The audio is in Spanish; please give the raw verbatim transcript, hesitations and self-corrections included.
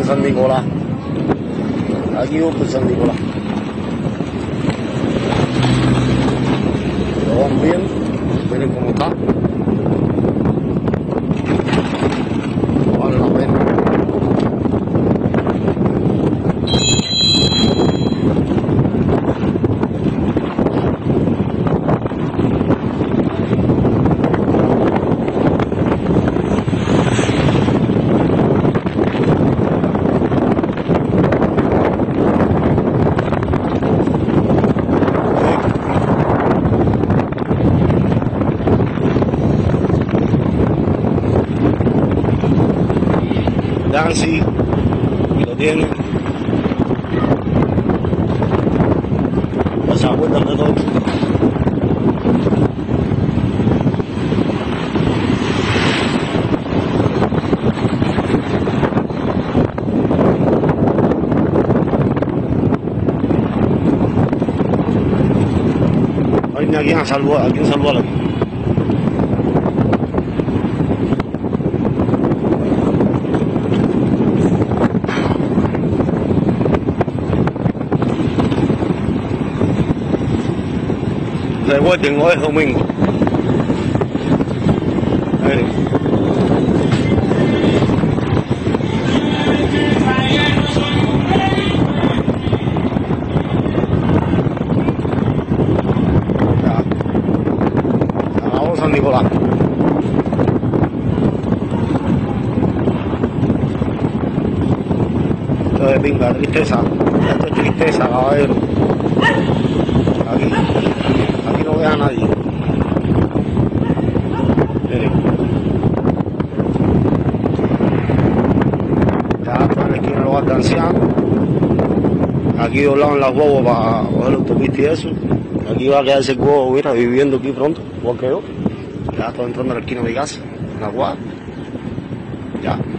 San Nicolás. Aquí voy por San Nicolás. Lo van bien, miren cómo está. Vale la pena. Dancy, y lo tiene. No se acuerdan de todo. Hay ni a quien salvar, a quien salvar aquí. Recuerden, hoy es domingo. Miren. Ya. Vamos a San Nicolás. Esto es pinga, tristeza. Esto es tristeza, caballero. Aquí. Aquí no vea a nadie. Miren. Ya está en la esquina de los alcancianos. Aquí doblaban las guaguas para coger la autopista y eso. Aquí va a quedarse el guago, mira, viviendo aquí pronto, igual que yo. Ya estoy entrando a la esquina de mi casa, en la guagua. Ya.